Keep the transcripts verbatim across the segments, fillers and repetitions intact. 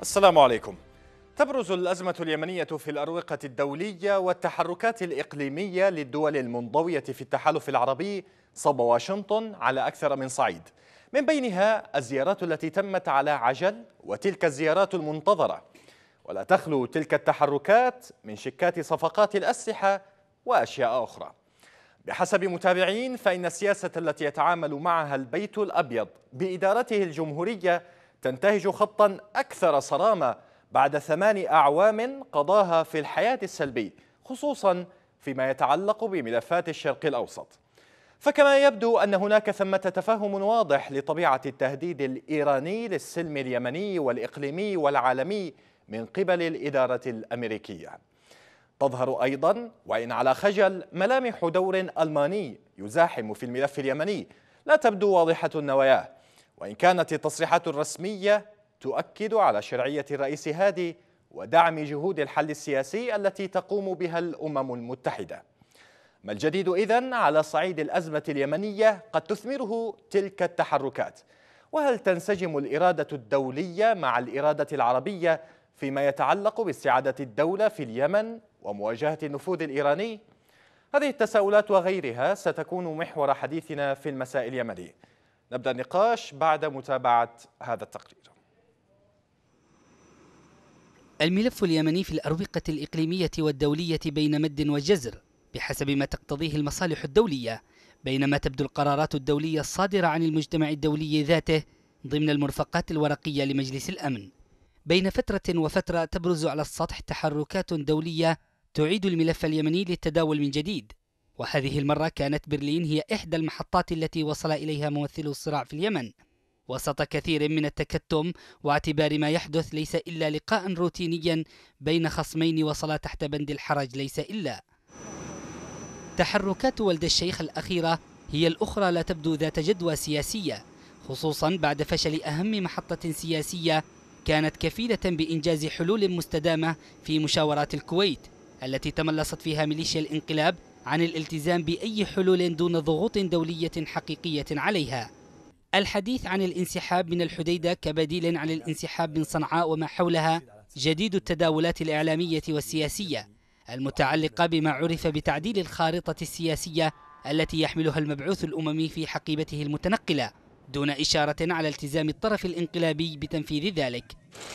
السلام عليكم. تبرز الأزمة اليمنية في الأروقة الدولية والتحركات الإقليمية للدول المنضوية في التحالف العربي صوب واشنطن على أكثر من صعيد، من بينها الزيارات التي تمت على عجل وتلك الزيارات المنتظرة. ولا تخلو تلك التحركات من شكات صفقات الأسلحة وأشياء أخرى. بحسب متابعين فإن السياسة التي يتعامل معها البيت الأبيض بإدارته الجمهورية تنتهج خطا أكثر صرامة بعد ثمان أعوام قضاها في الحياة السلبي، خصوصا فيما يتعلق بملفات الشرق الأوسط. فكما يبدو أن هناك ثمة تفاهم واضح لطبيعة التهديد الإيراني للسلم اليمني والإقليمي والعالمي من قبل الإدارة الأمريكية، تظهر أيضا وإن على خجل ملامح دور ألماني يزاحم في الملف اليمني لا تبدو واضحة النوايا، وإن كانت التصريحات الرسمية تؤكد على شرعية الرئيس هادي ودعم جهود الحل السياسي التي تقوم بها الأمم المتحدة. ما الجديد إذن على صعيد الأزمة اليمنية قد تثمره تلك التحركات؟ وهل تنسجم الإرادة الدولية مع الإرادة العربية فيما يتعلق باستعادة الدولة في اليمن ومواجهة النفوذ الإيراني؟ هذه التساؤلات وغيرها ستكون محور حديثنا في المساء اليمني. نبدأ النقاش بعد متابعة هذا التقرير. الملف اليمني في الأروقة الإقليمية والدولية بين مد وجزر بحسب ما تقتضيه المصالح الدولية، بينما تبدو القرارات الدولية الصادرة عن المجتمع الدولي ذاته ضمن المرفقات الورقية لمجلس الأمن. بين فترة وفترة تبرز على السطح تحركات دولية تعيد الملف اليمني للتداول من جديد، وهذه المرة كانت برلين هي إحدى المحطات التي وصل إليها ممثلو الصراع في اليمن وسط كثير من التكتم، واعتبار ما يحدث ليس إلا لقاء روتينيا بين خصمين وصلا تحت بند الحرج ليس إلا. تحركات ولد الشيخ الأخيرة هي الأخرى لا تبدو ذات جدوى سياسية، خصوصا بعد فشل أهم محطة سياسية كانت كفيلة بإنجاز حلول مستدامة في مشاورات الكويت التي تملصت فيها ميليشيا الانقلاب عن الالتزام بأي حلول دون ضغوط دولية حقيقية عليها. الحديث عن الانسحاب من الحديدة كبديل عن الانسحاب من صنعاء وما حولها جديد التداولات الإعلامية والسياسية المتعلقة بما عرف بتعديل الخارطة السياسية التي يحملها المبعوث الأممي في حقيبته المتنقلة، دون إشارة على التزام الطرف الانقلابي بتنفيذ ذلك.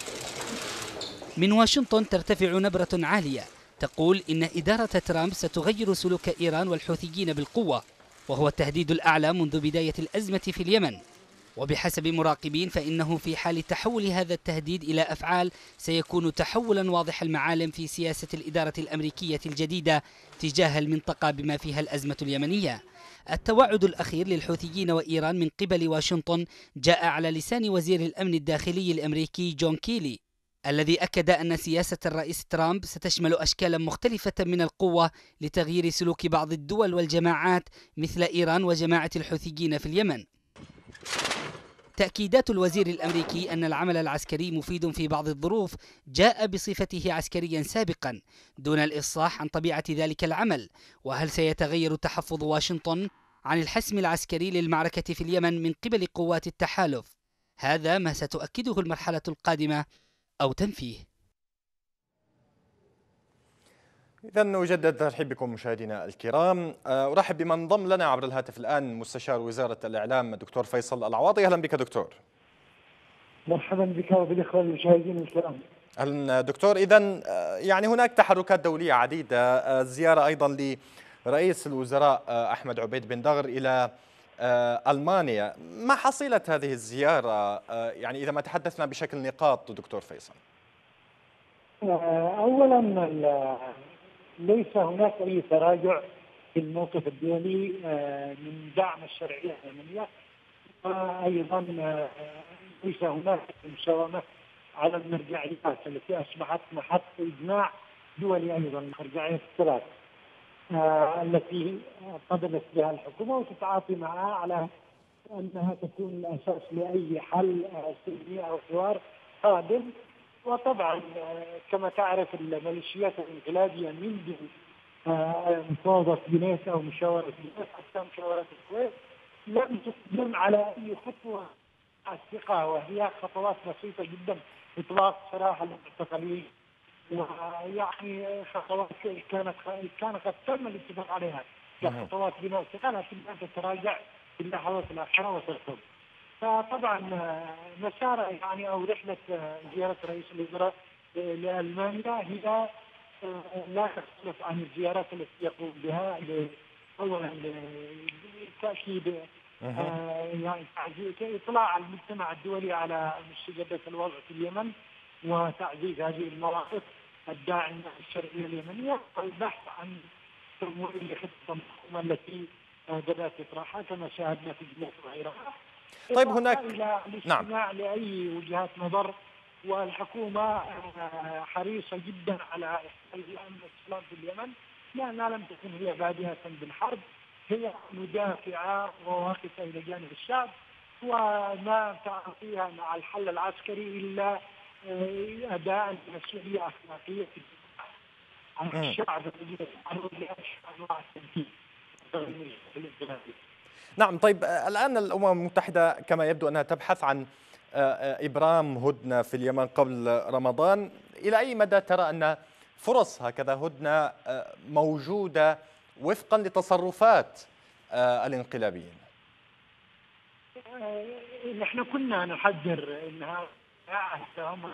من واشنطن ترتفع نبرة عالية تقول إن إدارة ترامب ستغير سلوك إيران والحوثيين بالقوة، وهو التهديد الأعلى منذ بداية الأزمة في اليمن. وبحسب مراقبين فإنه في حال تحول هذا التهديد إلى أفعال سيكون تحولا واضح المعالم في سياسة الإدارة الأمريكية الجديدة تجاه المنطقة بما فيها الأزمة اليمنية. التوعد الأخير للحوثيين وإيران من قبل واشنطن جاء على لسان وزير الأمن الداخلي الأمريكي جون كيلي، الذي أكد أن سياسة الرئيس ترامب ستشمل أشكالا مختلفة من القوة لتغيير سلوك بعض الدول والجماعات مثل إيران وجماعة الحوثيين في اليمن. تأكيدات الوزير الأمريكي أن العمل العسكري مفيد في بعض الظروف جاء بصفته عسكريا سابقا دون الإفصاح عن طبيعة ذلك العمل، وهل سيتغير تحفظ واشنطن عن الحسم العسكري للمعركة في اليمن من قبل قوات التحالف؟ هذا ما ستؤكده المرحلة القادمة أو تنفيه. إذا نجدد ترحيب بكم مشاهدينا الكرام. أرحب بمن انضم لنا عبر الهاتف الآن مستشار وزارة الإعلام الدكتور فيصل العواضي. أهلا بك دكتور. مرحبا بك وبالإخوة المشاهدين الكرام. أهلا دكتور. إذا يعني هناك تحركات دولية عديدة، زيارة أيضا لرئيس الوزراء أحمد عبيد بن دغر إلى ألمانيا. ما حصيلة هذه الزيارة يعني إذا ما تحدثنا بشكل نقاط دكتور فيصل؟ أولا ليس هناك أي تراجع في الموقف الدولي من دعم الشرعية اليمنية، وأيضا ليس هناك مساومة على المرجعيات التي أصبحت محط إجماع دولي، أيضا المرجعيات الثلاث التي قبلت بها الحكومة وتتعاطي معها على أنها تكون الأساس لأي حل سلمي أو حوار قادم. وطبعا كما تعرف الميليشيات الانقلابية منذ مفاوضة فينيس أو مشاورة فينيس حتى مشاورة الكويت لم تقدم على أي خطوة الثقة، وهي خطوات بسيطة جدا: إطلاق سراح المعتقلين، ويعني خطوات كانت كان قد تم الاتفاق عليها كخطوات بناء الثقة، لكن تتراجع في اللحظات الأخيرة وترفض. فطبعا مسار يعني أو رحلة زيارة رئيس الوزراء لألمانيا هي لا تختلف عن الزيارات التي يقوم بها، أولا لتأكيد يعني تعزيز إطلاع على المجتمع الدولي على مستجدات الوضع في اليمن، وتعزيز هذه المواقف الداعمة الشرعية اليمنية، والبحث عن تمويل لخطة الحكومة التي بدأت إطراحها كما شاهدنا في جمهورية العراق. طيب هناك إلى الاستماع نعم. لأي وجهات نظر، والحكومة حريصة جدا على الأمن والسلام في اليمن، لأنها لم تكن هي بادئة بالحرب، هي مدافعة وواقفة إلى جانب الشعب، وما تعاطيها مع الحل العسكري إلا أداء مسؤولية أخلاقية عن الشعب الذي يتعرض لأشهر أنواع التنفيذ. نعم. طيب الآن الأمم المتحدة كما يبدو أنها تبحث عن إبرام هدنة في اليمن قبل رمضان. إلى أي مدى ترى أن فرص هكذا هدنة موجودة وفقا لتصرفات الانقلابيين؟ نحن كنا نحذر أنها هم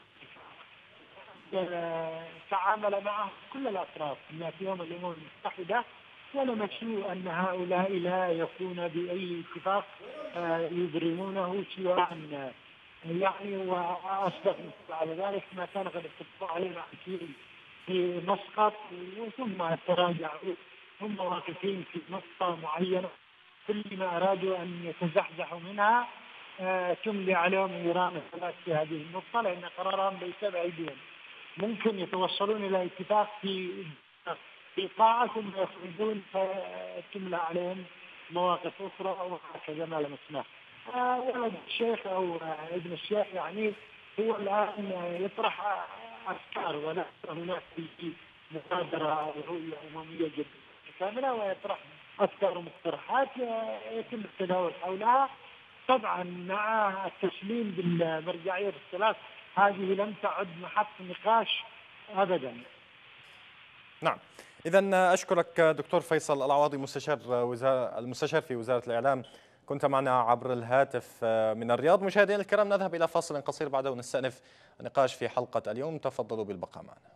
تعامل معه كل الأطراف في يوم الأمم المتحدة، ولا مشروع أن هؤلاء لا يكون بأي اتفاق يبرمونه سواء يعني. وأصدق على ذلك ما كان قد اتفقوا عليه مع في مسقط، ثم تراجعوا، هم واقفين في نقطة معينة، كل ما أرادوا أن يتزحزحوا منها تملي عليهم إيران الثلاث في هذه النقطة، لأن قرارهم ليس بأيديهم. ممكن يتوصلون إلى اتفاق في في قاعة ثم يخرجون فتملى عليهم مواقف أخرى، وهكذا ما لمسناه. ولد الشيخ أو ابن الشيخ يعني هو الآن يطرح أفكار، وليس هناك في مبادرة أو رؤية أممية جدا كاملة، ويطرح أفكار ومقترحات يتم التداول حولها. طبعا مع التسليم بالمرجعية الثلاث هذه لم تعد محط نقاش أبدا. نعم. إذن أشكرك دكتور فيصل العواضي، مستشار وزارة المستشار في وزارة الإعلام، كنت معنا عبر الهاتف من الرياض. مشاهدينا الكرام، نذهب إلى فاصل قصير بعده ونستأنف النقاش في حلقة اليوم. تفضلوا بالبقاء معنا.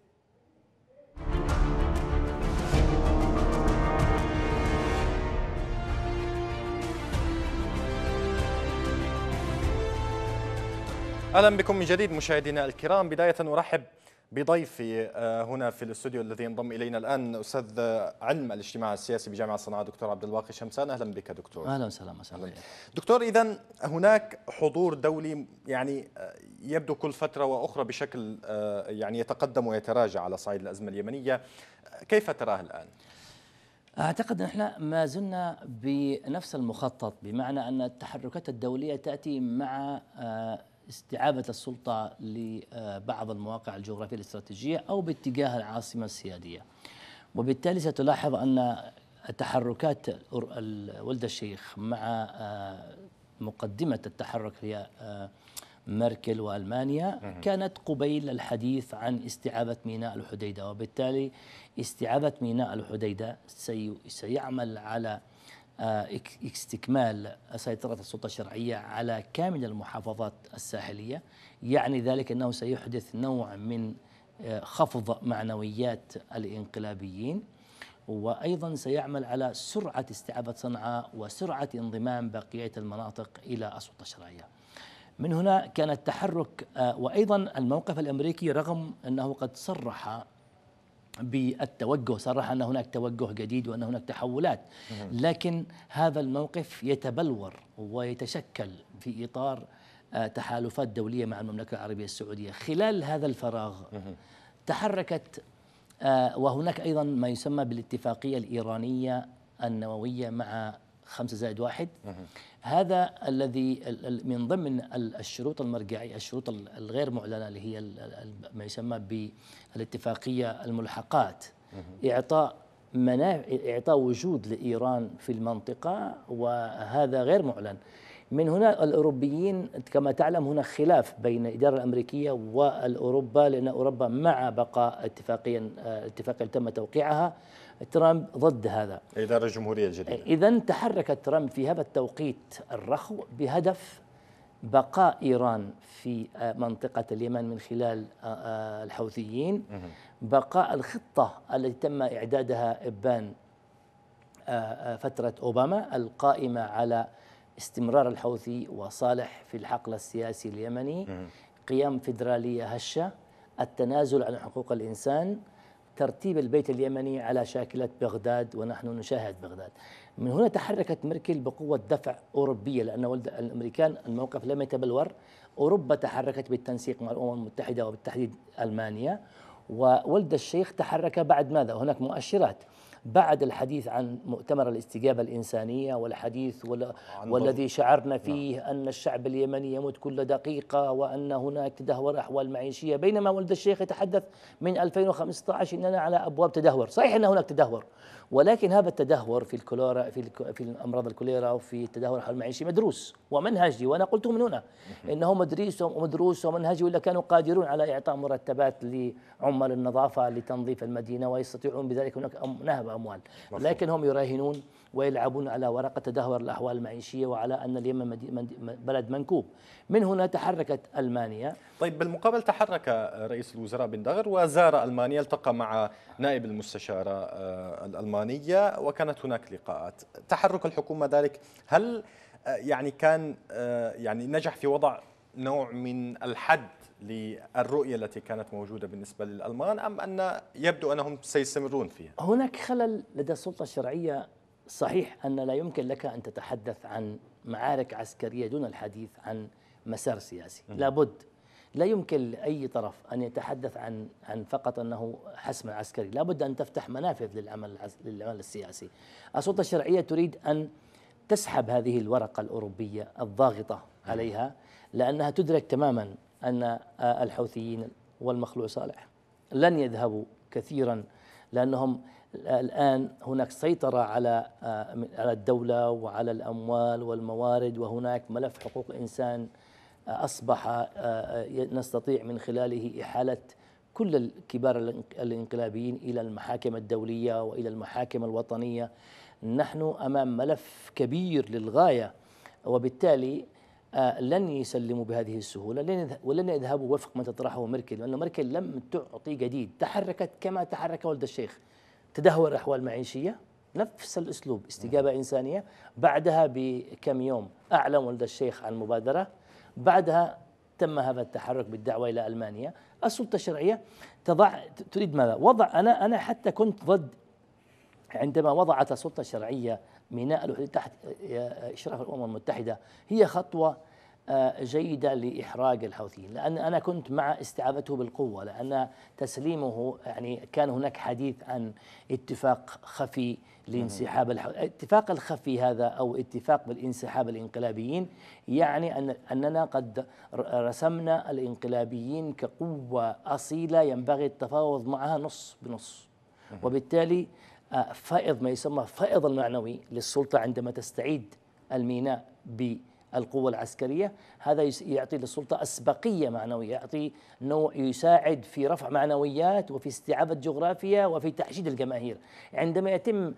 أهلا بكم من جديد مشاهدينا الكرام. بداية أرحب بضيفي هنا في الاستوديو الذي ينضم إلينا الآن، أستاذ علم الاجتماع السياسي بجامعة صنعاء دكتور عبد الواقي شمسان. أهلا بك دكتور. أهلا وسهلا. مساء دكتور، إذن هناك حضور دولي يعني يبدو كل فترة وأخرى بشكل يعني يتقدم ويتراجع على صعيد الأزمة اليمنية، كيف تراه الآن؟ أعتقد أن احنا ما زلنا بنفس المخطط، بمعنى أن التحركات الدولية تأتي مع استعابة السلطة لبعض المواقع الجغرافية الاستراتيجية أو باتجاه العاصمة السيادية، وبالتالي ستلاحظ أن تحركات ولد الشيخ مع مقدمة التحرك هي ميركل وألمانيا كانت قبيل الحديث عن استعابة ميناء الحديدة، وبالتالي استعابة ميناء الحديدة سيعمل على استكمال سيطرة السلطة الشرعية على كامل المحافظات الساحلية. يعني ذلك أنه سيحدث نوع من خفض معنويات الانقلابيين، وأيضا سيعمل على سرعة استعابة صنعاء وسرعة انضمام بقية المناطق إلى السلطة الشرعية. من هنا كان التحرك، وأيضا الموقف الأمريكي رغم أنه قد صرح بالتوجه، صرح أن هناك توجه جديد وأن هناك تحولات، لكن هذا الموقف يتبلور ويتشكل في إطار تحالفات دولية مع المملكة العربية السعودية. خلال هذا الفراغ تحركت، وهناك أيضا ما يسمى بالاتفاقية الإيرانية النووية مع خمسة زائد واحد. هذا الذي من ضمن الشروط المرجعية، الشروط الغير معلنة اللي هي ما يسمى بالاتفاقية الملحقات، إعطاء منافع، إعطاء وجود لإيران في المنطقة، وهذا غير معلن. من هنا الأوروبيين كما تعلم هناك خلاف بين الإدارة الأمريكية والأوروبا، لأن أوروبا مع بقاء اتفاقيا اتفاقية تم توقيعها، ترامب ضد هذا. الإدارة الجمهورية الجديدة. إذن تحرك ترامب في هذا التوقيت الرخو بهدف بقاء إيران في منطقة اليمن من خلال الحوثيين، بقاء الخطة التي تم إعدادها إبان فترة أوباما القائمة على استمرار الحوثي وصالح في الحقل السياسي اليمني، قيام فيدرالية هشة، التنازل عن حقوق الإنسان، ترتيب البيت اليمني على شاكلة بغداد، ونحن نشاهد بغداد. من هنا تحركت ميركل بقوة دفع أوروبية، لأن الأمريكان الموقف لم يتبلور. أوروبا تحركت بالتنسيق مع الأمم المتحدة وبالتحديد ألمانيا، وولد الشيخ تحرك بعد ماذا؟ هناك مؤشرات بعد الحديث عن مؤتمر الاستجابة الإنسانية والحديث والذي شعرنا فيه أن الشعب اليمني يموت كل دقيقة وأن هناك تدهور أحوال معيشية، بينما ولد الشيخ يتحدث من ألفين وخمسة عشر أننا على أبواب تدهور. صحيح أن هناك تدهور، ولكن هذا التدهور في الكوليرا في في الأمراض الكوليرا وفي التدهور الحول المعيشي مدروس ومنهجي، وأنا قلت من هنا إنه مدروس ومدروس ومنهجي، ولا كانوا قادرون على إعطاء مرتبات لعمال النظافة لتنظيف المدينة ويستطيعون بذلك، هناك نهب أموال، لكن هم يراهنون ويلعبون على ورقة تدهور الأحوال المعيشية وعلى أن اليمن بلد منكوب. من هنا تحركت ألمانيا. طيب بالمقابل تحرك رئيس الوزراء بن دغر وزار ألمانيا، التقى مع نائب المستشارة الألمانية وكانت هناك لقاءات. تحرك الحكومة ذلك هل يعني كان يعني نجح في وضع نوع من الحد للرؤية التي كانت موجودة بالنسبة للألمان، أم أن يبدو أنهم سيستمرون فيها؟ هناك خلل لدى السلطة الشرعية. صحيح أن لا يمكن لك أن تتحدث عن معارك عسكرية دون الحديث عن مسار سياسي، لابد. لا يمكن لأي طرف أن يتحدث عن عن فقط أنه حسم عسكري، لابد أن تفتح منافذ للعمل للعمل السياسي. السلطة الشرعية تريد أن تسحب هذه الورقة الأوروبية الضاغطة عليها، لأنها تدرك تماما أن الحوثيين والمخلوع صالح لن يذهبوا كثيرا، لأنهم الآن هناك سيطرة على على الدولة وعلى الأموال والموارد، وهناك ملف حقوق الإنسان أصبح نستطيع من خلاله إحالة كل الكبار الانقلابيين إلى المحاكم الدولية وإلى المحاكم الوطنية. نحن أمام ملف كبير للغاية، وبالتالي لن يسلموا بهذه السهولة ولن يذهبوا وفق ما تطرحه ميركل، لأن ميركل لم تعطي جديد، تحركت كما تحرك ولد الشيخ، تدهور الأحوال المعيشية نفس الأسلوب، استجابة إنسانية. بعدها بكم يوم أعلن ولد الشيخ عن مبادرة، بعدها تم هذا التحرك بالدعوة إلى ألمانيا. السلطة الشرعية تضع تريد ماذا؟ وضع أنا أنا حتى كنت ضد عندما وضعت السلطة الشرعية ميناء الحدود تحت إشراف الأمم المتحدة. هي خطوة جيدة لإحراج الحوثيين، لأن أنا كنت مع استعادته بالقوة، لأن تسليمه يعني كان هناك حديث عن اتفاق خفي لانسحاب الحوثيين. الاتفاق الخفي هذا أو اتفاق بالانسحاب الانقلابيين يعني أن أننا قد رسمنا الانقلابيين كقوة أصيلة ينبغي التفاوض معها نص بنص، وبالتالي فائض ما يسمى فائض المعنوي للسلطة عندما تستعيد الميناء بالقوة العسكرية. هذا يعطي للسلطة أسبقية معنوية، يعطي نوع يساعد في رفع معنويات وفي استعادة جغرافيا وفي تحشيد الجماهير. عندما يتم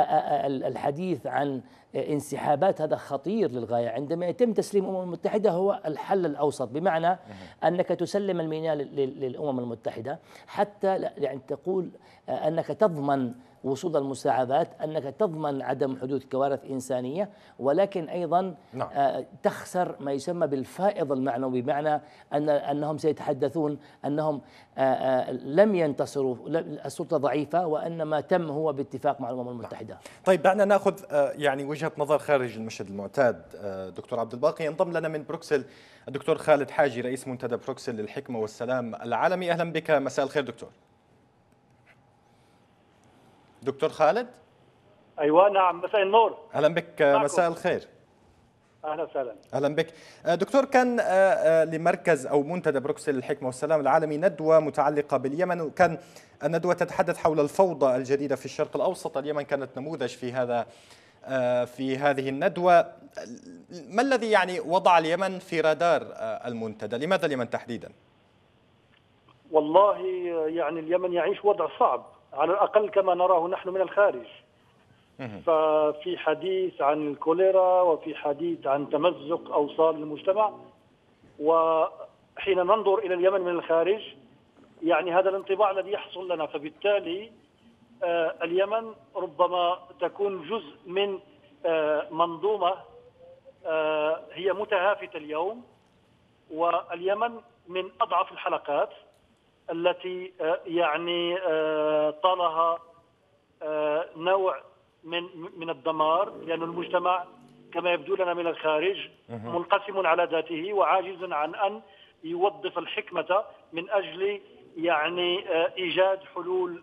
الحديث عن انسحابات هذا خطير للغاية. عندما يتم تسليم الأمم المتحدة هو الحل الأوسط، بمعنى أنك تسلم الميناء للأمم المتحدة حتى يعني تقول أنك تضمن وصول المساعدات، أنك تضمن عدم حدوث كوارث إنسانية، ولكن أيضا نعم. تخسر ما يسمى بالفائض المعنوي، بمعنى أن أنهم سيتحدثون أنهم لم ينتصروا، السلطة ضعيفة، وأن ما تم هو باتفاق مع الأمم المتحدة. طيب دعنا نأخذ يعني وجهة نظر خارج المشهد المعتاد. دكتور عبد الباقي، ينضم لنا من بروكسل الدكتور خالد حاجي رئيس منتدى بروكسل للحكمة والسلام العالمي. أهلا بك، مساء الخير دكتور. دكتور خالد. ايوه نعم، مساء النور. اهلا بك، مساء الخير. اهلا وسهلا. اهلا بك دكتور. كان لمركز او منتدى بروكسل للحكمه والسلام العالمي ندوه متعلقه باليمن، وكان الندوه تتحدث حول الفوضى الجديده في الشرق الاوسط. اليمن كانت نموذج في هذا في هذه الندوه. ما الذي يعني وضع اليمن في رادار المنتدى؟ لماذا اليمن تحديدا؟ والله يعني اليمن يعيش وضع صعب على الأقل كما نراه نحن من الخارج. ففي حديث عن الكوليرا وفي حديث عن تمزق أوصال المجتمع، وحين ننظر إلى اليمن من الخارج يعني هذا الانطباع الذي يحصل لنا. فبالتالي آه اليمن ربما تكون جزء من آه منظومة آه هي متهافتة اليوم، واليمن من أضعف الحلقات التي آه يعني آه طالها آه نوع من من الدمار، لأن المجتمع كما يبدو لنا من الخارج منقسم على ذاته وعاجز عن أن يوظف الحكمة من أجل يعني إيجاد حلول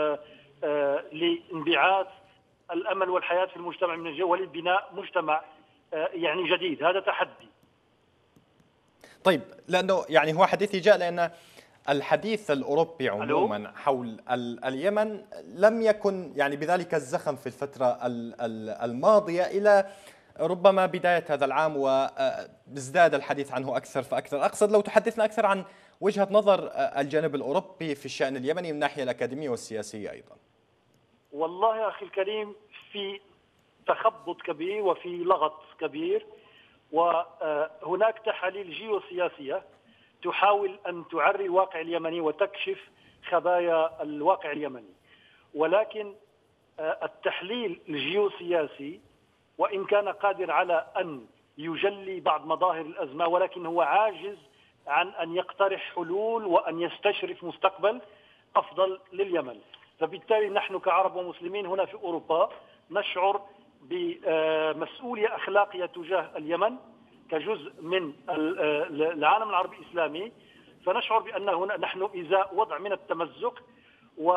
لانبعاث الأمل والحياة في المجتمع من الجو ولبناء مجتمع يعني جديد. هذا تحدي. طيب، لأنه يعني هو حديثي جاء لأن الحديث الأوروبي عموما حول اليمن لم يكن يعني بذلك الزخم في الفترة الماضية إلى ربما بداية هذا العام، وازداد الحديث عنه أكثر فأكثر. أقصد لو تحدثنا أكثر عن وجهة نظر الجانب الأوروبي في الشأن اليمني من الناحية الأكاديمية والسياسية أيضا. والله يا أخي الكريم في تخبط كبير وفي لغط كبير، وهناك تحاليل جيوسياسية تحاول أن تعري الواقع اليمني وتكشف خبايا الواقع اليمني، ولكن التحليل الجيوسياسي وإن كان قادر على أن يجلي بعض مظاهر الأزمة، ولكن هو عاجز عن أن يقترح حلول وأن يستشرف مستقبل أفضل لليمن. فبالتالي نحن كعرب ومسلمين هنا في أوروبا نشعر بمسؤولية أخلاقية تجاه اليمن كجزء من العالم العربي الإسلامي، فنشعر بأن هنا نحن إزاء وضع من التمزق، و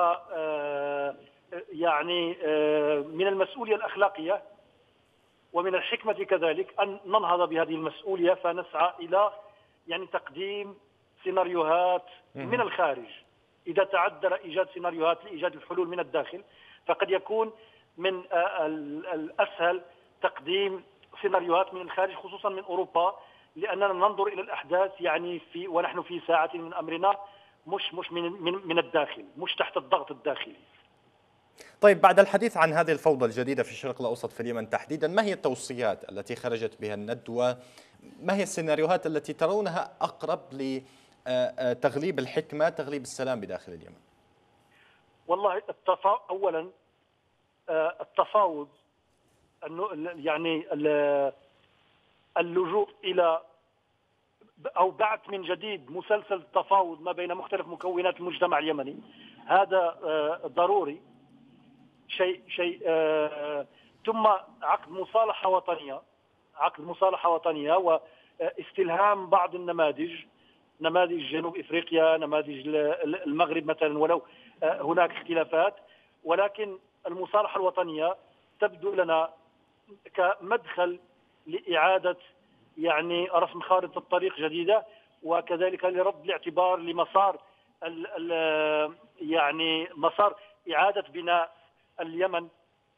يعني من المسؤولية الأخلاقية ومن الحكمة كذلك أن ننهض بهذه المسؤولية، فنسعى إلى يعني تقديم سيناريوهات من الخارج. إذا تعذر إيجاد سيناريوهات لإيجاد الحلول من الداخل، فقد يكون من الأسهل تقديم سيناريوهات من الخارج خصوصا من أوروبا، لأننا ننظر إلى الأحداث يعني في ونحن في ساعة من أمرنا مش مش من من من الداخل، مش تحت الضغط الداخلي. طيب، بعد الحديث عن هذه الفوضى الجديدة في الشرق الأوسط في اليمن تحديدا، ما هي التوصيات التي خرجت بها الندوة؟ ما هي السيناريوهات التي ترونها أقرب لتغليب الحكمة، تغليب السلام بداخل اليمن؟ والله التفا... أولا التفاوض، يعني اللجوء إلى أو بعث من جديد مسلسل تفاوض ما بين مختلف مكونات المجتمع اليمني، هذا ضروري. شيء شيء آه ثم عقد مصالحة وطنية، عقد مصالحة وطنية واستلهام بعض النماذج، نماذج جنوب إفريقيا، نماذج المغرب مثلا، ولو آه هناك اختلافات، ولكن المصالحة الوطنية تبدو لنا كمدخل لإعادة يعني رسم خارطة الطريق جديدة، وكذلك لرد الاعتبار لمسار ال ال يعني مسار إعادة بناء اليمن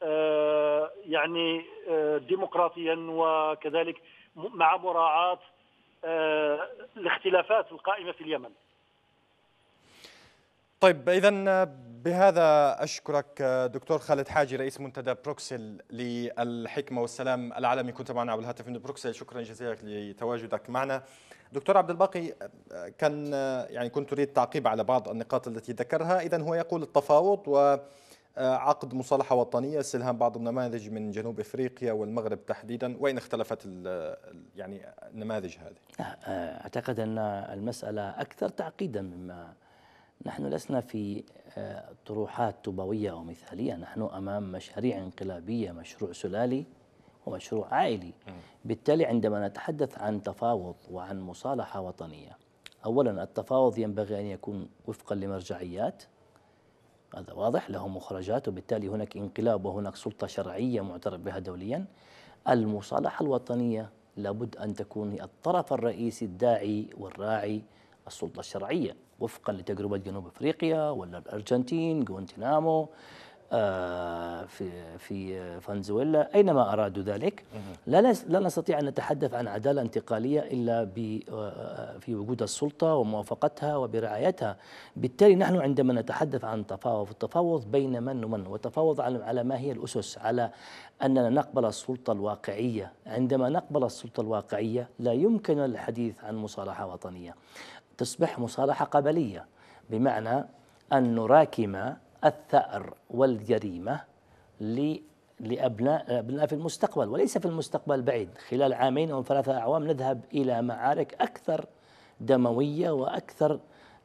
يعني ديمقراطيا، وكذلك مع مراعاة الاختلافات القائمة في اليمن. طيب، إذن بهذا أشكرك دكتور خالد حاجي، رئيس منتدى بروكسل للحكمة والسلام العالمي، كنت معنا على الهاتف من بروكسل. شكرا جزيلا لتواجدك معنا. دكتور عبد الباقي، كان يعني كنت أريد تعقيب على بعض النقاط التي ذكرها. إذن هو يقول التفاوض وعقد مصالحة وطنية، استلهام بعض النماذج من جنوب إفريقيا والمغرب تحديدا، وإن اختلفت يعني النماذج هذه. أعتقد أن المسألة أكثر تعقيدا مما نحن لسنا في طروحات طوبوية أو مثالية، نحن أمام مشاريع انقلابية، مشروع سلالي ومشروع عائلي. بالتالي عندما نتحدث عن تفاوض وعن مصالحة وطنية، أولا التفاوض ينبغي أن يكون وفقا لمرجعيات، هذا واضح، له مخرجات، وبالتالي هناك انقلاب وهناك سلطة شرعية معترف بها دوليا. المصالحة الوطنية لابد أن تكون الطرف الرئيسي الداعي والراعي السلطة الشرعية، وفقا لتجربة جنوب أفريقيا ولا الأرجنتين، غوانتنامو، في في فنزويلا أينما أرادوا ذلك. لا لا نستطيع أن نتحدث عن عدالة انتقالية إلا في وجود السلطة وموافقتها وبرعايتها. بالتالي نحن عندما نتحدث عن تفاوض، التفاوض بين من ومن، وتفاوض على ما هي الأسس، على أننا نقبل السلطة الواقعية. عندما نقبل السلطة الواقعية لا يمكن الحديث عن مصالحة وطنية، تصبح مصالحة قبلية، بمعنى أن نراكم الثأر والجريمة لأبناء أبناء في المستقبل، وليس في المستقبل البعيد. خلال عامين أو ثلاثة أعوام نذهب إلى معارك أكثر دموية وأكثر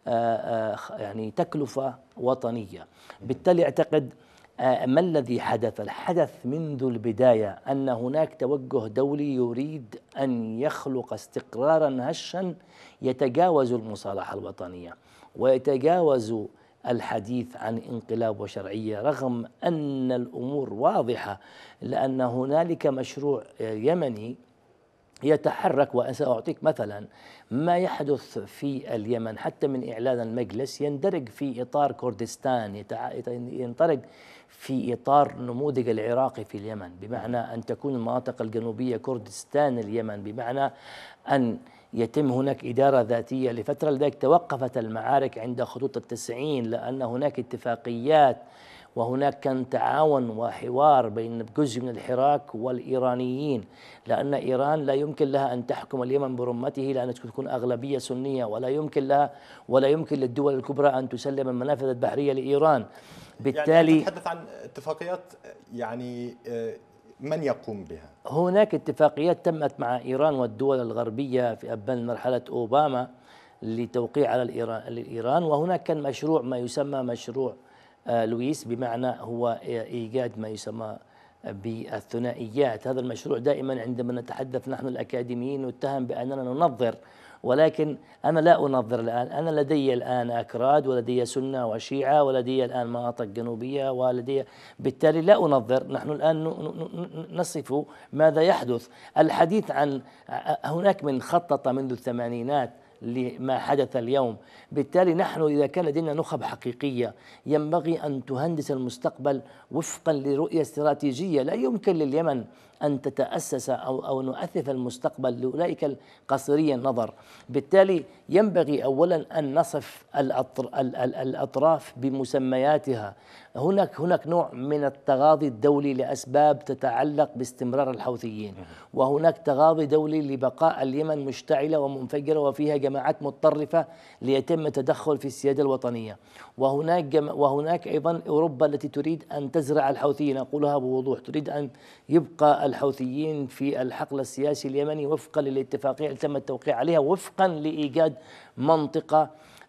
يعني تكلفة وطنية. بالتالي أعتقد ما الذي حدث؟ الحدث منذ البداية أن هناك توجه دولي يريد أن يخلق استقرارا هشا يتجاوز المصالحة الوطنية ويتجاوز الحديث عن انقلاب وشرعية، رغم أن الأمور واضحة، لأن هنالك مشروع يمني يتحرك. وسأعطيك مثلا ما يحدث في اليمن حتى من إعلان المجلس يندرج في إطار كردستان، يندرج في إطار نموذج العراقي في اليمن، بمعنى أن تكون المناطق الجنوبية كردستان اليمن، بمعنى أن يتم هناك إدارة ذاتية. لفترة لذلك توقفت المعارك عند خطوط التسعين، لأن هناك اتفاقيات وهناك كان تعاون وحوار بين جزء من الحراك والإيرانيين، لأن إيران لا يمكن لها أن تحكم اليمن برمته، لأن تكون أغلبية سنية، ولا يمكن لها ولا يمكن للدول الكبرى أن تسلم المنافذ البحرية لإيران. بالتالي يعني تتحدث عن اتفاقيات يعني من يقوم بها؟ هناك اتفاقيات تمت مع إيران والدول الغربية في أبان مرحلة أوباما لتوقيع على الإيران، وهناك كان مشروع ما يسمى مشروع لويس، بمعنى هو إيجاد ما يسمى بالثنائيات. هذا المشروع دائما عندما نتحدث نحن الأكاديميين نتهم بأننا ننظر، ولكن أنا لا أنظر الآن. أنا لدي الآن أكراد ولدي سنة وشيعة ولدي الآن مناطق جنوبية ولدي، بالتالي لا أنظر. نحن الآن نصف ماذا يحدث. الحديث عن هناك من خطط منذ الثمانينات لما حدث اليوم. بالتالي نحن إذا كان لدينا نخب حقيقية ينبغي أن تهندس المستقبل وفقا لرؤية استراتيجية. لا يمكن لليمن أن تتأسس أو أو نؤثث المستقبل لأولئك القصيري النظر. بالتالي ينبغي أولا أن نصف الأطراف بمسمياتها. هناك هناك نوع من التغاضي الدولي لأسباب تتعلق باستمرار الحوثيين، وهناك تغاضي دولي لبقاء اليمن مشتعلة ومنفجرة وفيها جماعات متطرفة ليتم التدخل في السيادة الوطنية. وهناك وهناك أيضا أوروبا التي تريد أن تزرع الحوثيين، أقولها بوضوح، تريد أن يبقى الحوثيين في الحقل السياسي اليمني وفقا للاتفاقية التي تم التوقيع عليها، وفقا لإيجاد منطقة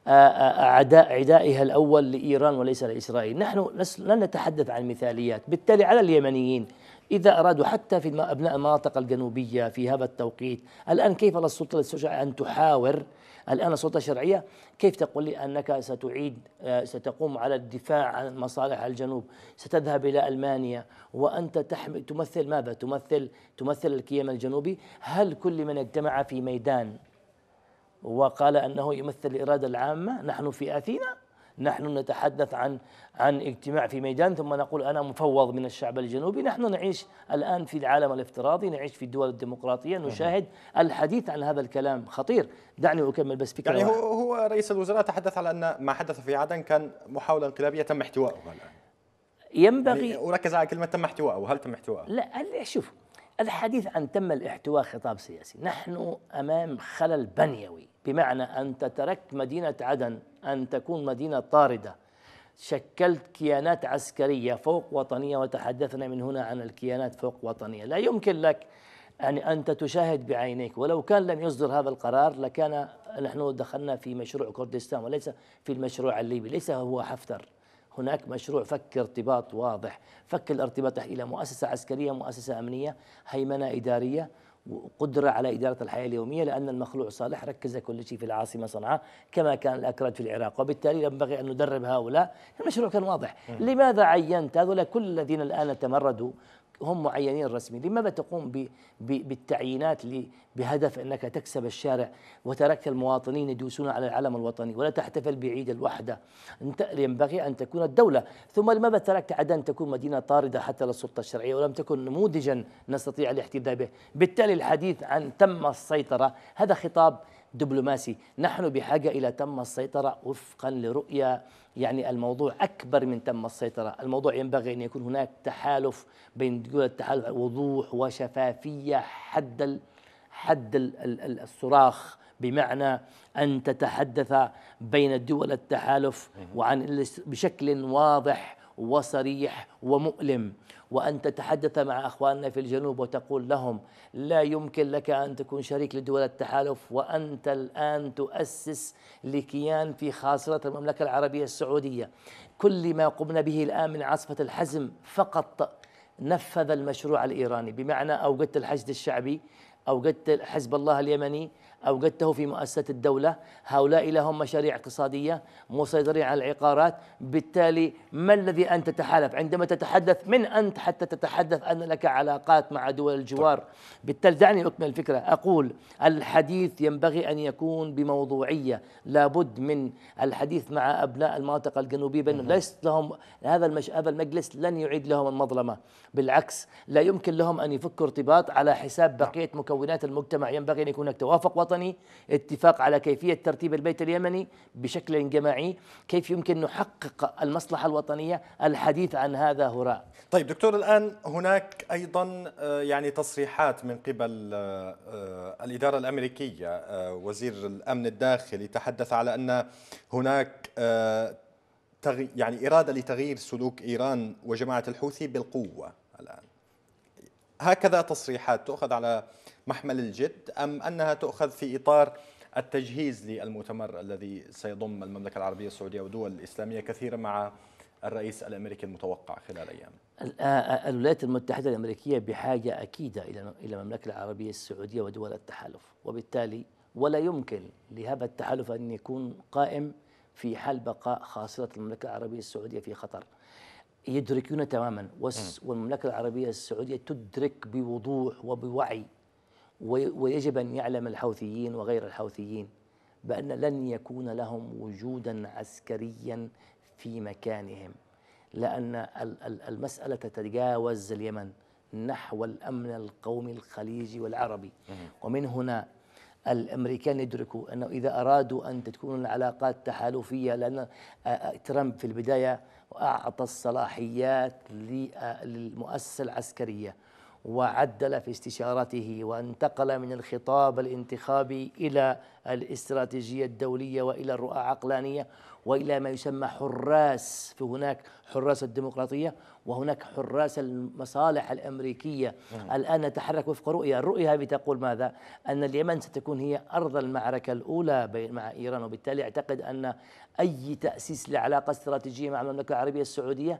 عداء عدائها الأول لإيران وليس لإسرائيل. نحن لن نتحدث عن مثاليات. بالتالي على اليمنيين إذا أرادوا حتى في أبناء المناطق الجنوبية في هذا التوقيت، الآن كيف للسلطة الشرعية أن تحاور الآن السلطة الشرعية؟ كيف تقول لي أنك ستعيد ستقوم على الدفاع عن مصالح الجنوب، ستذهب إلى ألمانيا وأنت تحمل تمثل ماذا؟ تمثل تمثل الكيان الجنوبي؟ هل كل من اجتمع في ميدان وقال أنه يمثل الإرادة العامة؟ نحن في أثينا نحن نتحدث عن عن اجتماع في ميدان ثم نقول أنا مفوض من الشعب الجنوبي. نحن نعيش الآن في العالم الافتراضي، نعيش في الدول الديمقراطية، نشاهد الحديث عن هذا الكلام خطير. دعني أكمل بس فكرة. يعني هو هو رئيس الوزراء تحدث على أن ما حدث في عدن كان محاولة انقلابية تم احتوائها الآن. ينبغي يعني وركز على كلمة تم احتوائها، وهل تم احتوائها؟ لا، شوف، الحديث عن تم الاحتواء خطاب سياسي. نحن أمام خلل بنيوي، بمعنى أنت تركت مدينة عدن أن تكون مدينة طاردة، شكلت كيانات عسكرية فوق وطنية، وتحدثنا من هنا عن الكيانات فوق وطنية. لا يمكن لك أن أنت تشاهد بعينيك، ولو كان لم يصدر هذا القرار لكان نحن دخلنا في مشروع كردستان وليس في المشروع الليبي. ليس هو حفتر، هناك مشروع فك ارتباط واضح، فك الارتباط إلى مؤسسة عسكرية، مؤسسة أمنية، هيمنة إدارية، وقدرة على إدارة الحياة اليومية، لأن المخلوع صالح ركز كل شيء في العاصمة صنعاء كما كان الأكراد في العراق، وبالتالي ينبغي أن ندرب هؤلاء. المشروع كان واضح. لماذا عينت هذول كل الذين الآن تمردوا هم معينين رسمي، لماذا تقوم ب- ب- بالتعيينات ل- بهدف أنك تكسب الشارع وتركت المواطنين يدوسون على العلم الوطني ولا تحتفل بعيد الوحدة؟ أنت ينبغي أن تكون الدولة. ثم لماذا تركت عدن تكون مدينة طاردة حتى للسلطة الشرعية ولم تكن نموذجا نستطيع الاحتذاء به؟ بالتالي الحديث عن تم السيطرة هذا خطاب دبلوماسي. نحن بحاجة إلى تم السيطرة وفقا لرؤية، يعني الموضوع أكبر من تم السيطرة. الموضوع ينبغي أن يكون هناك تحالف بين دول التحالف، وضوح وشفافية حد ال حد ال ال الصراخ، بمعنى أن تتحدث بين دول التحالف وعن بشكل واضح وصريح ومؤلم، وأن تتحدث مع أخواننا في الجنوب وتقول لهم لا يمكن لك أن تكون شريك لدول التحالف وأنت الآن تؤسس لكيان في خاصرة المملكة العربية السعودية. كل ما قمنا به الآن من عاصفة الحزم فقط نفذ المشروع الإيراني، بمعنى أوجدت الحشد الشعبي، أوجدت حزب الله اليمني، أوجدته في مؤسسة الدولة. هؤلاء لهم مشاريع اقتصادية مسيطرين على العقارات. بالتالي ما الذي أنت تتحالف عندما تتحدث من أنت حتى تتحدث أن لك علاقات مع دول الجوار؟ بالتالي دعني أكمل الفكرة. أقول الحديث ينبغي أن يكون بموضوعية، لابد من الحديث مع أبناء المناطق الجنوبية بأنه ليس لهم هذا المش... هذا المجلس لن يعيد لهم المظلمة، بالعكس لا يمكن لهم أن يفكوا ارتباط على حساب بقية مكونات المجتمع. ينبغي أن يكون هناك توافق وطني، اتفاق على كيفية ترتيب البيت اليمني بشكل جماعي، كيف يمكن نحقق المصلحة الوطنية. الحديث عن هذا هراء. طيب دكتور، الآن هناك أيضا يعني تصريحات من قبل الإدارة الأمريكية. وزير الأمن الداخلي تحدث على أن هناك يعني إرادة لتغيير سلوك إيران وجماعة الحوثي بالقوة الآن. هكذا تصريحات تؤخذ على محمل الجد أم أنها تؤخذ في إطار التجهيز للمؤتمر الذي سيضم المملكة العربية السعودية ودول الإسلامية كثيرا مع الرئيس الأمريكي المتوقع خلال أيام؟ الولايات المتحدة الأمريكية بحاجة أكيدة إلى إلى المملكة العربية السعودية ودول التحالف، وبالتالي ولا يمكن لهذا التحالف أن يكون قائم في حال بقاء خاصرة المملكة العربية السعودية في خطر. يدركون تماما، والمملكة العربية السعودية تدرك بوضوح وبوعي، ويجب أن يعلم الحوثيين وغير الحوثيين بأن لن يكون لهم وجودا عسكريا في مكانهم، لأن المسألة تتجاوز اليمن نحو الأمن القومي الخليجي والعربي. ومن هنا الأمريكان يدركوا أنه إذا أرادوا أن تكون العلاقات تحالفية، لأن ترامب في البداية أعطى الصلاحيات للمؤسسة العسكرية وعدل في استشاراته وانتقل من الخطاب الانتخابي إلى الاستراتيجية الدولية وإلى الرؤى عقلانية وإلى ما يسمى حراس. فهناك حراس الديمقراطية وهناك حراس المصالح الأمريكية. الآن نتحرك وفق رؤية. الرؤية هذه تقول ماذا؟ أن اليمن ستكون هي أرض المعركة الأولى مع إيران، وبالتالي أعتقد أن أي تأسيس لعلاقة استراتيجية مع المملكة العربية السعودية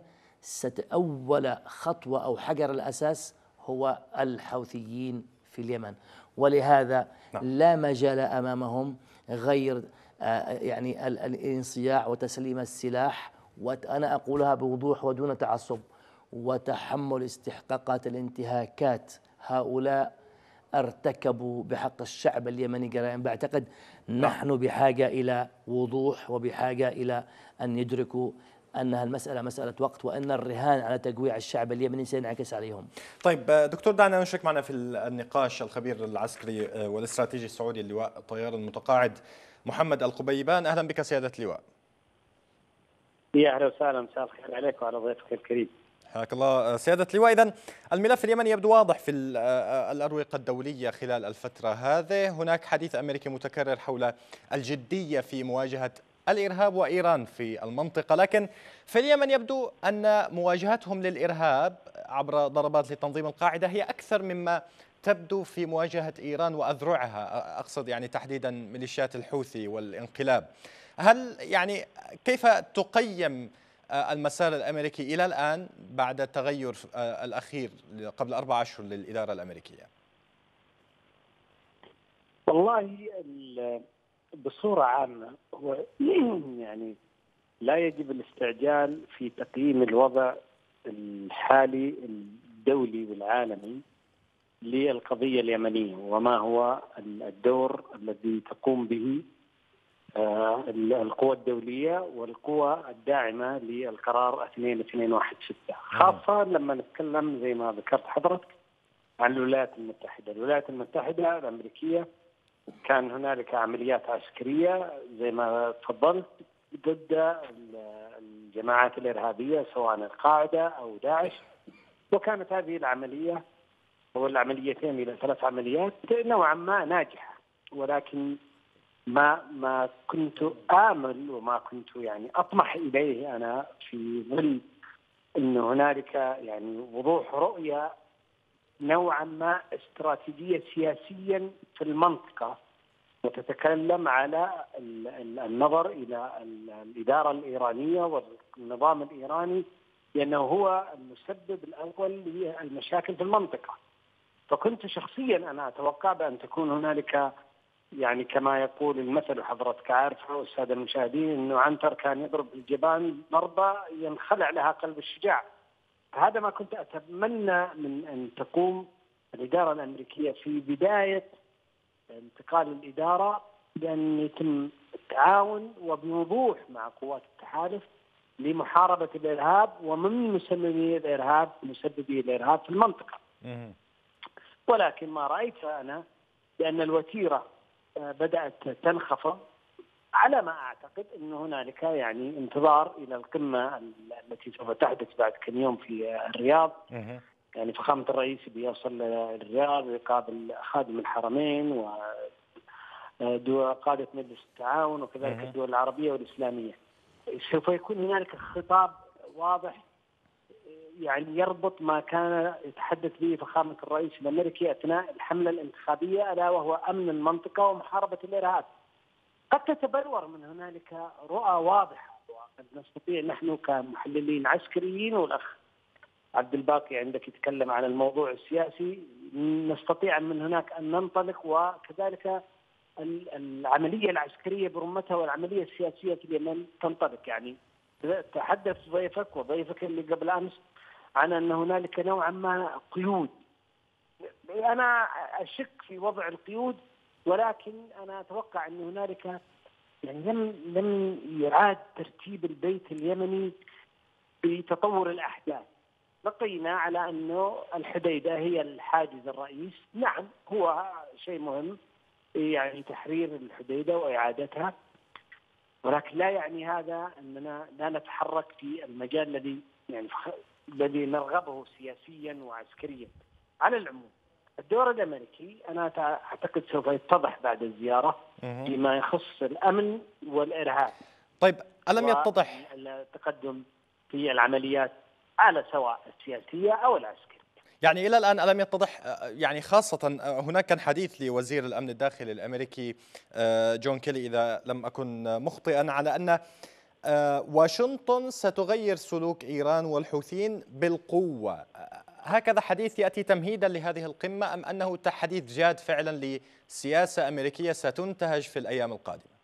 أول خطوة أو حجر الأساس هو الحوثيين في اليمن، ولهذا لا مجال أمامهم غير يعني الانصياع وتسليم السلاح، وأنا أقولها بوضوح ودون تعصب، وتحمل استحقاقات الانتهاكات. هؤلاء ارتكبوا بحق الشعب اليمني جرائم. بعتقد نحن بحاجة إلى وضوح وبحاجة إلى أن يدركوا أنها المسألة مسألة وقت، وأن الرهان على تجويع الشعب اليمني سينعكس عليهم. طيب دكتور، دعنا نشرك معنا في النقاش الخبير العسكري والاستراتيجي السعودي اللواء الطيار المتقاعد محمد القبيبان. أهلا بك سيادة اللواء. يا أهلا وسهلا، مساء الخير عليك وعلى ضيفك الكريم. حياك الله سيادة اللواء. إذن الملف اليمني يبدو واضح في الأروقة الدولية خلال الفترة هذه. هناك حديث أمريكي متكرر حول الجدية في مواجهة الإرهاب وإيران في المنطقة، لكن في اليمن يبدو أن مواجهتهم للإرهاب عبر ضربات لتنظيم القاعدة هي أكثر مما تبدو في مواجهة إيران وأذرعها، أقصد يعني تحديدا ميليشيات الحوثي والانقلاب. هل يعني كيف تقيم المسار الأمريكي إلى الآن بعد التغير الأخير قبل أربع أشهر للإدارة الأمريكية؟ والله بصورة عامة هو يعني لا يجب الاستعجال في تقييم الوضع الحالي الدولي والعالمي للقضية اليمنية، وما هو الدور الذي تقوم به القوى الدولية والقوى الداعمة للقرار اثنين اثنين واحد ستة، خاصة لما نتكلم زي ما ذكرت حضرتك عن الولايات المتحدة. الولايات المتحدة الأمريكية كان هنالك عمليات عسكرية زي ما تفضلت ضد الجماعات الإرهابية سواء القاعدة أو داعش، وكانت هذه العملية أو العمليتين إلى ثلاث عمليات نوعا ما ناجحة، ولكن ما ما كنت آمل وما كنت يعني أطمح إليه أنا في ظل أن هنالك يعني وضوح رؤية نوعا ما استراتيجية سياسيا في المنطقة، وتتكلم على النظر إلى الإدارة الإيرانية والنظام الإيراني لأنه هو المسبب الأول للمشاكل في المنطقة. فكنت شخصيا أنا أتوقع بأن تكون هنالك يعني كما يقول المثل وحضرتك عارفه والسادة المشاهدين أنه عنتر كان يضرب الجبال ضربة ينخلع لها قلب الشجاع. هذا ما كنت أتمنى من أن تقوم الإدارة الأمريكية في بداية انتقال الإدارة، بأن يتم التعاون وبوضوح مع قوات التحالف لمحاربة الإرهاب ومن مسببي الإرهاب مسببي الإرهاب في المنطقة. ولكن ما رأيت أنا بأن الوتيرة بدأت تنخفض، على ما أعتقد أن هنالك يعني انتظار إلى القمة التي سوف تحدث بعد كم يوم في الرياض. يعني فخامة الرئيس بيوصل للرياض ويقابل خادم الحرمين وقادة مجلس التعاون وكذلك الدول العربية والإسلامية. سوف يكون هنالك خطاب واضح يعني يربط ما كان يتحدث به فخامة الرئيس الأمريكي أثناء الحملة الانتخابية، ألا وهو أمن المنطقة ومحاربة الإرهاب. قد تتبلور من هنالك رؤى واضحة، وقد نستطيع نحن كمحللين عسكريين، والأخ عبد الباقي عندك يتكلم عن الموضوع السياسي، نستطيع من هناك أن ننطلق، وكذلك العملية العسكرية برمتها والعملية السياسية في اليمن تنطلق. يعني تحدث ضيفك وضيفك اللي قبل أمس عن أن هنالك نوعا ما قيود. أنا أشك في وضع القيود، ولكن أنا أتوقع أن هنالك يعني لم لم يعاد ترتيب البيت اليمني بتطور الأحداث. بقينا على أنه الحديدة هي الحاجز الرئيس. نعم هو شيء مهم يعني تحرير الحديدة وإعادتها، ولكن لا يعني هذا أننا لا نتحرك في المجال الذي يعني الذي نرغبه سياسيا وعسكريا. على العموم الدور الأمريكي أنا أعتقد سوف يتضح بعد الزيارة فيما يخص الأمن والإرهاب. طيب ألم يتضح التقدم في العمليات على سواء السياسية أو العسكرية؟ يعني إلى الآن ألم يتضح، يعني خاصة هناك كان حديث لوزير الأمن الداخلي الأمريكي جون كيلي إذا لم أكن مخطئا على أن واشنطن ستغير سلوك إيران والحوثيين بالقوة. هكذا حديث يأتي تمهيدا لهذه القمة، أم أنه حديث جاد فعلا لسياسة أمريكية ستنتهج في الأيام القادمة؟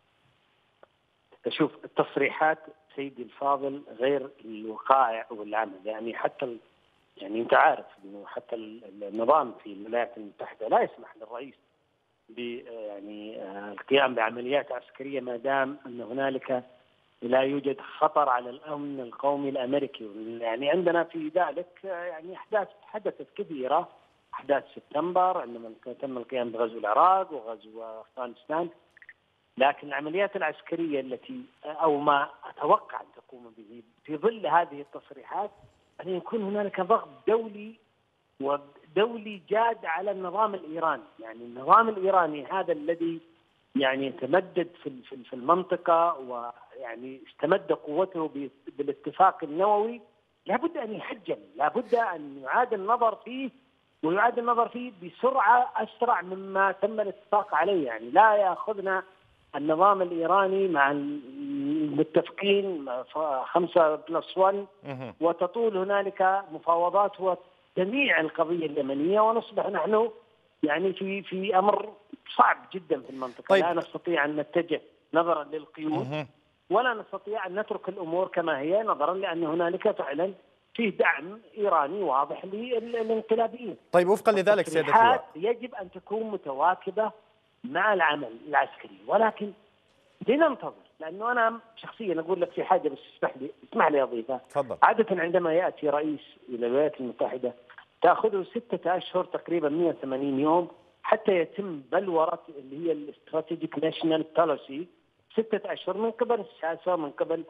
شوف التصريحات سيدي الفاضل غير الوقائع والعمل. يعني حتى يعني أنت عارف أنه حتى النظام في الولايات المتحدة لا يسمح للرئيس ب يعني القيام بعمليات عسكرية ما دام أن هنالك لا يوجد خطر على الأمن القومي الأمريكي. يعني عندنا في ذلك يعني أحداث حدثت كبيرة، أحداث سبتمبر عندما تم القيام بغزو العراق وغزو أفغانستان، لكن العمليات العسكرية التي أو ما أتوقع أن تقوم به في ظل هذه التصريحات أن يكون هنالك ضغط دولي ودولي جاد على النظام الإيراني. يعني النظام الإيراني هذا الذي يعني يتمدد في في المنطقة ويعني استمد قوته بالاتفاق النووي، لابد أن يحجم، لابد أن يعاد النظر فيه ويعاد النظر فيه بسرعة أسرع مما تم الاتفاق عليه. يعني لا يأخذنا النظام الإيراني مع المتفقين خمسة بلس ون وتطول هنالك مفاوضات وتميع القضية اليمنية ونصبح نحن يعني في في أمر صعب جدا في المنطقة. طيب. لا نستطيع أن نتجه نظرا للقيود ولا نستطيع أن نترك الأمور كما هي نظرا لأن هنالك فعلا فيه دعم إيراني واضح للانقلابيين. طيب وفقا لذلك سيادة اللواء يجب أن تكون متواكبة مع العمل العسكري، ولكن لننتظر، لأنه أنا شخصيا أقول لك في حاجة بس اسمح لي اسمح لي أضيفها. تفضل. عادة عندما يأتي رئيس إلى الولايات المتحدة تأخذه ستة أشهر تقريبا مئة وثمانين يوم حتى يتم بلورة اللي هي الاستراتيجيك ناشونال بوليسي، ستة أشهر من قبل السياسة، من قبل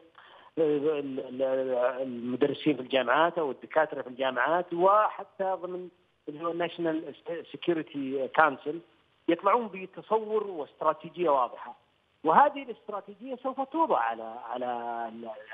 المدرسين في الجامعات أو الدكاترة في الجامعات، وحتى ضمن اللي هو الناشونال سيكيورتي كونسل، يطلعون بتصور واستراتيجية واضحة. وهذه الاستراتيجية سوف توضع على على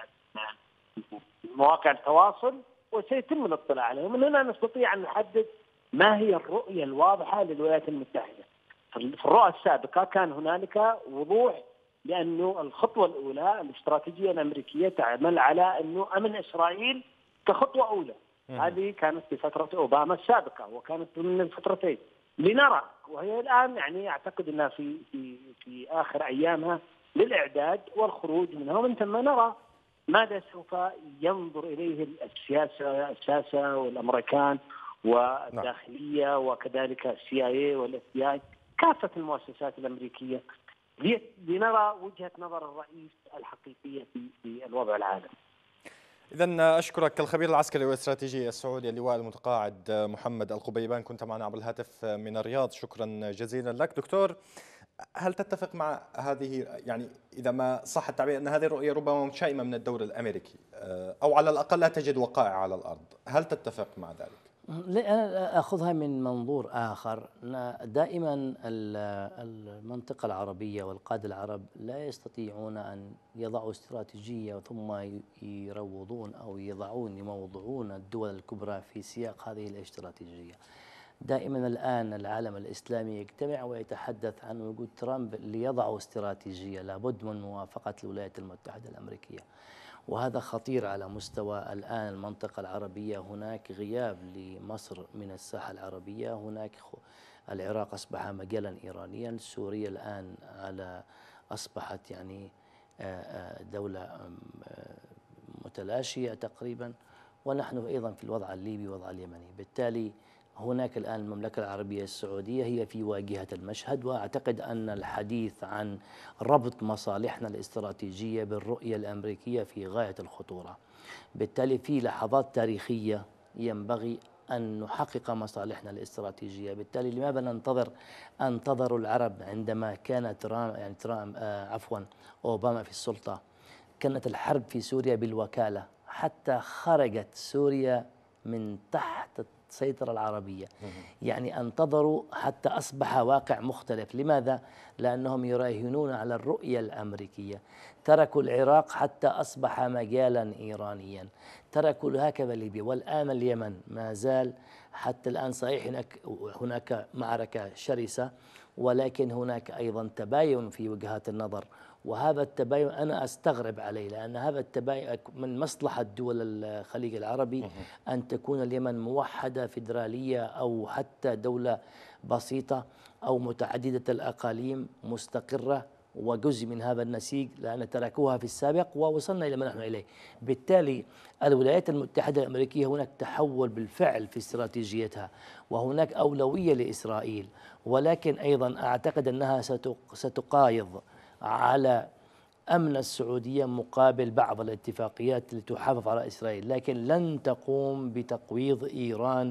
مواقع التواصل وسيتم الاطلاع عليها، ومن هنا نستطيع أن نحدد ما هي الرؤية الواضحة للولايات المتحدة. في الرؤى السابقة كان هنالك وضوح، لأنه الخطوة الأولى الاستراتيجية الأمريكية تعمل على أنه أمن إسرائيل كخطوة أولى. هذه كانت في فترة أوباما السابقة وكانت من الفترتين. لنرى، وهي الآن يعني أعتقد أنها في في في آخر أيامها للإعداد والخروج منها، ومن ثم نرى ماذا سوف ينظر إليه السياسة السياسة والأمريكان والداخلية وكذلك السي آي إيه والاف بي آي، كافة المؤسسات الأمريكية، لنرى وجهة نظر الرئيس الحقيقية في في الوضع العالمي. إذن أشكرك الخبير العسكري والاستراتيجي السعودي اللواء المتقاعد محمد القبيبان، كنت معنا عبر الهاتف من الرياض، شكرا جزيلا لك. دكتور، هل تتفق مع هذه، يعني إذا ما صح التعبير، أن هذه الرؤية ربما متشائمة من الدور الأمريكي أو على الأقل لا تجد وقائع على الأرض، هل تتفق مع ذلك؟ أنا أخذها من منظور آخر. دائما المنطقة العربية والقادة العرب لا يستطيعون أن يضعوا استراتيجية ثم يروضون أو يضعون يموضعون الدول الكبرى في سياق هذه الاستراتيجية. دائما الآن العالم الإسلامي يجتمع ويتحدث عن وجود ترامب ليضعوا استراتيجية، لابد من موافقة الولايات المتحدة الأمريكية، وهذا خطير على مستوى الآن المنطقة العربية. هناك غياب لمصر من الساحة العربية، هناك العراق أصبح مجالا إيرانيا، سوريا الآن على أصبحت يعني دولة متلاشية تقريبا، ونحن أيضا في الوضع الليبي والوضع اليمني. بالتالي هناك الآن المملكة العربية السعودية هي في واجهة المشهد، وأعتقد أن الحديث عن ربط مصالحنا الاستراتيجية بالرؤية الأمريكية في غاية الخطورة. بالتالي في لحظات تاريخية ينبغي أن نحقق مصالحنا الاستراتيجية. بالتالي لماذا ننتظر انتظروا العرب عندما كانت ترامب يعني ترامب آه عفوا أوباما في السلطة، كانت الحرب في سوريا بالوكالة حتى خرجت سوريا من تحت السيطرة العربية. يعني انتظروا حتى أصبح واقع مختلف. لماذا؟ لأنهم يراهنون على الرؤية الأمريكية. تركوا العراق حتى أصبح مجالا إيرانيا، تركوا هكذا ليبيا، والآن اليمن ما زال حتى الآن. صحيح هناك هناك معركة شرسة، ولكن هناك أيضا تباين في وجهات النظر، وهذا التباين أنا أستغرب عليه، لأن هذا التباين من مصلحة دول الخليج العربي أن تكون اليمن موحدة فيدرالية أو حتى دولة بسيطة أو متعددة الأقاليم مستقرة وجزء من هذا النسيج، لأن تركوها في السابق ووصلنا إلى ما نحن إليه. بالتالي الولايات المتحدة الأمريكية هناك تحول بالفعل في استراتيجيتها، وهناك أولوية لإسرائيل، ولكن أيضا أعتقد أنها ستقايض على أمن السعودية مقابل بعض الاتفاقيات التي تحافظ على إسرائيل، لكن لن تقوم بتقويض إيران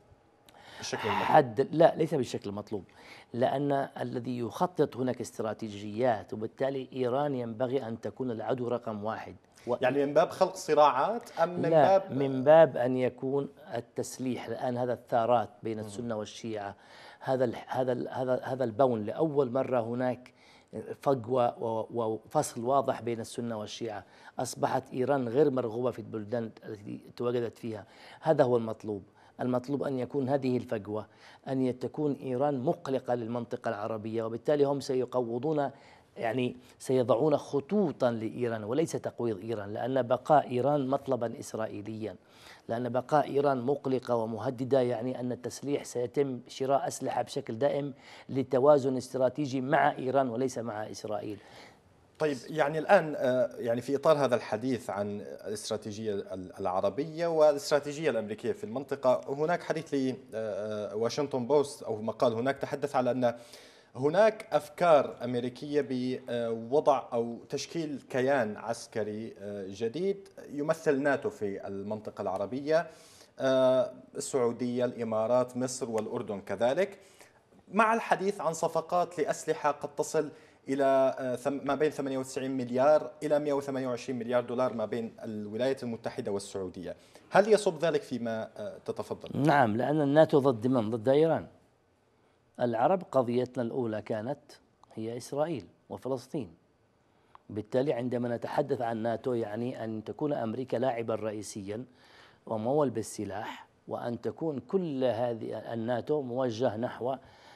بالشكل حد لا ليس بالشكل المطلوب، لأن الذي يخطط هناك استراتيجيات، وبالتالي إيران ينبغي أن تكون العدو رقم واحد. يعني من باب خلق صراعات أم من لا باب من باب أن يكون التسليح. الآن هذا الثارات بين السنة والشيعة، هذا هذا هذا هذا البون، لأول مرة هناك فجوة وفصل واضح بين السنة والشيعة. أصبحت إيران غير مرغوبة في البلدان التي تواجدت فيها. هذا هو المطلوب. المطلوب أن يكون هذه الفجوة، أن تكون إيران مقلقة للمنطقة العربية، وبالتالي هم سيقوضون يعني سيضعون خطوطا لإيران وليس تقويض إيران، لأن بقاء إيران مطلبا إسرائيليا، لأن بقاء إيران مقلقة ومهددة يعني أن التسليح سيتم شراء أسلحة بشكل دائم لتوازن استراتيجي مع إيران وليس مع إسرائيل. طيب يعني الآن يعني في إطار هذا الحديث عن الاستراتيجية العربية والاستراتيجية الأمريكية في المنطقة، هناك حديث لواشنطن بوست أو مقال هناك تحدث على أن هناك أفكار أمريكية بوضع أو تشكيل كيان عسكري جديد يمثل ناتو في المنطقة العربية، السعودية، الإمارات، مصر والأردن كذلك، مع الحديث عن صفقات لأسلحة قد تصل إلى ما بين ثمانية وتسعين مليار إلى مئة وثمانية وعشرين مليار دولار ما بين الولايات المتحدة والسعودية. هل يصب ذلك فيما تتفضل؟ نعم، لأن الناتو ضد من؟ ضد إيران. العرب قضيتنا الأولى كانت هي إسرائيل وفلسطين. بالتالي عندما نتحدث عن ناتو يعني أن تكون أمريكا لاعبا رئيسيا ومول بالسلاح، وأن تكون كل هذه الناتو موجه نحو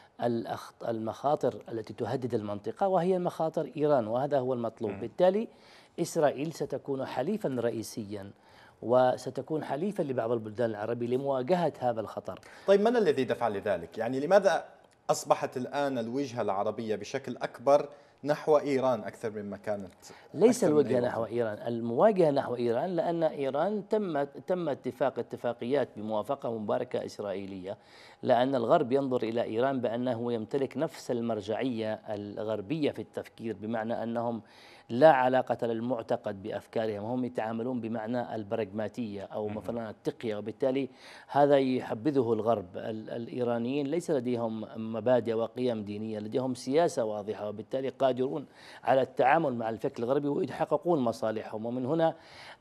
المخاطر التي تهدد المنطقة، وهي مخاطر إيران، وهذا هو المطلوب. بالتالي إسرائيل ستكون حليفا رئيسيا وستكون حليفا لبعض البلدان العربية لمواجهة هذا الخطر. طيب من الذي دفع لذلك؟ يعني لماذا أصبحت الآن الوجهة العربية بشكل أكبر نحو إيران أكثر مما كانت؟ ليس الوجهة نحو إيران، المواجهة نحو إيران، لأن إيران تم تم اتفاق اتفاقيات بموافقة مباركة إسرائيلية، لأن الغرب ينظر إلى إيران بأنه يمتلك نفس المرجعية الغربية في التفكير، بمعنى أنهم لا علاقة للمعتقد بأفكارهم، هم يتعاملون بمعنى البراغماتية أو مثلا التقية، وبالتالي هذا يحبذه الغرب. الإيرانيين ليس لديهم مبادئ وقيم دينية، لديهم سياسة واضحة، وبالتالي قادرون على التعامل مع الفكر الغربي ويحققون مصالحهم. ومن هنا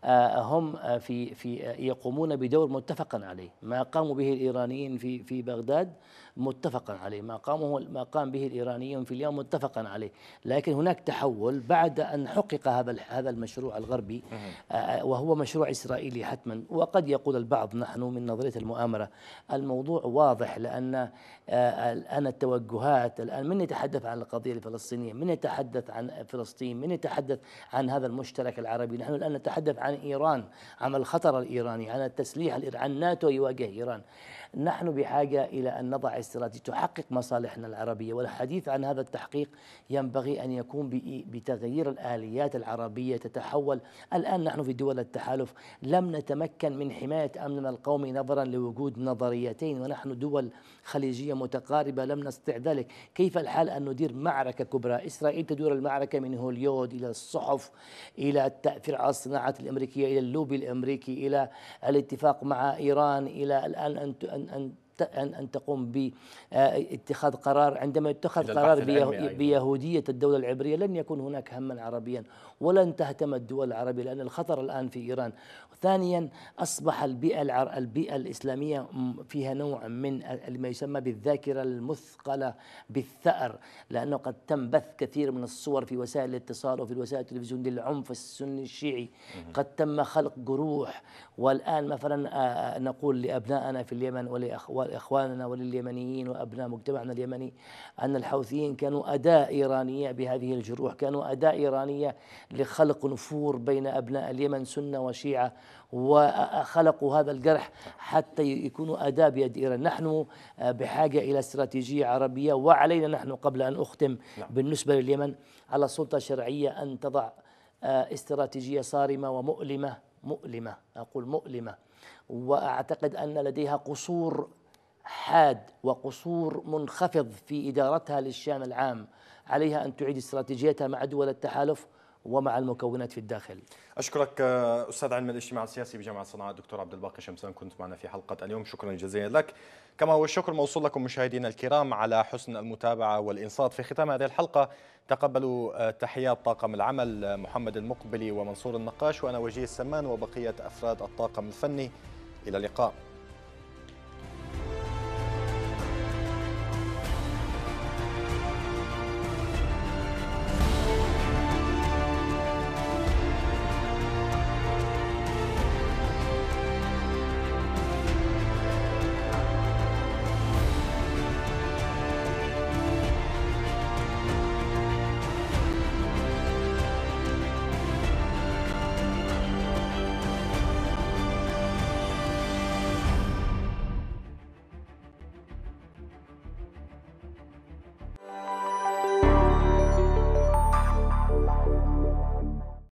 هم في في يقومون بدور متفق عليه. ما قاموا به الإيرانيين في في بغداد متفقا عليه، ما قاموا ما قام به الإيرانيون في اليوم متفقا عليه. لكن هناك تحول بعد أن حقق هذا هذا المشروع الغربي، وهو مشروع إسرائيلي حتما. وقد يقول البعض نحن من نظرية المؤامرة، الموضوع واضح، لأن الآن التوجهات الآن من يتحدث عن القضية الفلسطينية، من يتحدث عن فلسطين، من يتحدث عن هذا المشترك العربي. نحن الآن نتحدث عن إيران، عن الخطر الإيراني، عن التسليح الإيراني، عن ناتو يواجه إيران. نحن بحاجة إلى أن نضع استراتيجية تحقق مصالحنا العربية، والحديث عن هذا التحقيق ينبغي أن يكون بتغيير الآليات العربية تتحول. الآن نحن في دول التحالف لم نتمكن من حماية أمننا القومي نظرا لوجود نظريتين، ونحن دول خليجية متقاربة لم نستطع ذلك. كيف الحال أن ندير معركة كبرى؟ إسرائيل تدور المعركة من هوليود إلى الصحف، إلى التأثير على الصناعات الأمريكية، إلى اللوبي الأمريكي، إلى الاتفاق مع إيران، إلى الآن أن أن أن أن تقوم باتخاذ قرار. عندما يتخذ قرار بيهودية الدولة العبرية لن يكون هناك هما عربيا، ولن تهتم الدول العربية، لأن الخطر الآن في إيران. ثانيا، أصبح البيئة العر... البيئة الإسلامية فيها نوع من ما يسمى بالذاكرة المثقلة بالثأر، لأنه قد تم بث كثير من الصور في وسائل الاتصال وفي الوسائل التلفزيون للعنف السني الشيعي، قد تم خلق جروح. والآن مثلا نقول لأبنائنا في اليمن ولإخواننا ولليمنيين وأبناء مجتمعنا اليمني أن الحوثيين كانوا أداة إيرانية بهذه الجروح، كانوا أداة إيرانية لخلق نفور بين أبناء اليمن سنة وشيعة، وخلقوا هذا الجرح حتى يكونوا أداة بيد إيران. نحن بحاجة إلى استراتيجية عربية، وعلينا نحن قبل أن أختم بالنسبة لليمن على السلطة الشرعية أن تضع استراتيجية صارمة ومؤلمة، مؤلمة أقول مؤلمة، وأعتقد أن لديها قصور حاد وقصور منخفض في إدارتها للشأن العام. عليها أن تعيد استراتيجيتها مع دول التحالف ومع المكونات في الداخل. أشكرك أستاذ علم الاجتماع السياسي بجامعة صنعاء الدكتور عبد الباقي شمسان، كنت معنا في حلقة اليوم، شكرا جزيلا لك. كما هو الشكر موصول لكم مشاهدينا الكرام على حسن المتابعة والإنصات. في ختام هذه الحلقة تقبلوا تحيات طاقم العمل محمد المقبلي ومنصور النقاش، وأنا وجيه السمان وبقية أفراد الطاقم الفني. إلى اللقاء.